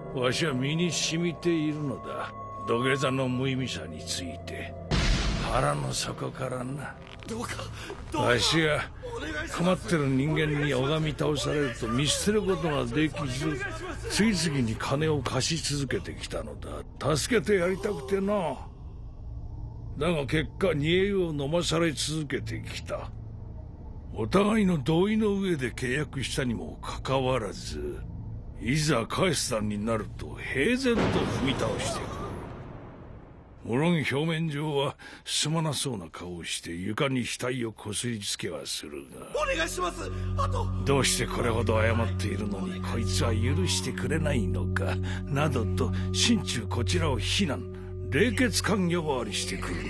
わしは身に染みているのだ。土下座の無意味さについて腹の底からな。わしが困ってる人間に拝み倒されると見捨てることができず、次々に金を貸し続けてきたのだ。助けてやりたくてな。だが結果煮え湯を飲まされ続けてきた。お互いの同意の上で契約したにもかかわらず、いざ返す段になると平然と踏み倒してくる。無論表面上はすまなそうな顔をして床に額をこすりつけはするが、 お願いします。 どうしてこれほど謝っているのにこいつは許してくれないのかなどと心中こちらを非難、冷血感呼ばわりしてくるの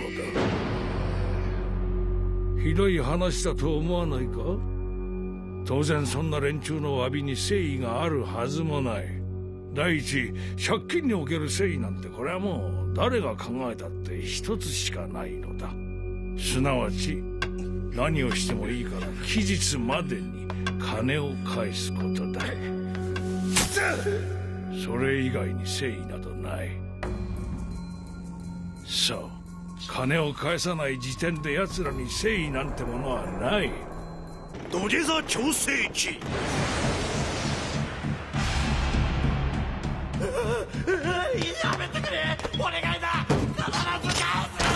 だ。ひどい話だと思わないか？当然そんな連中の詫びに誠意があるはずもない。第一、借金における誠意なんてこれはもう誰が考えたって一つしかないのだ。すなわち何をしてもいいから期日までに金を返すことだ。それ以外に誠意などない。そう、金を返さない時点で奴らに誠意なんてものはない。 土下座強制期。やめてくれ、お願いだ。必ず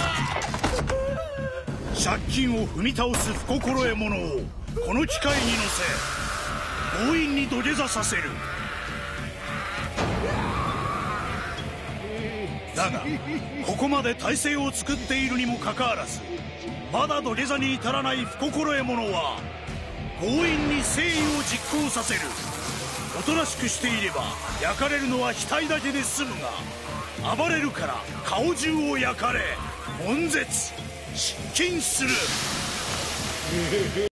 返す。借金を踏み倒す不心得者をこの機械に乗せ強引に土下座させる。だがここまで体制を作っているにもかかわらず、まだ土下座に至らない不心得者は強引に誠意を実行させる。おとなしくしていれば焼かれるのは額だけで済むが、暴れるから顔中を焼かれ悶絶失禁する。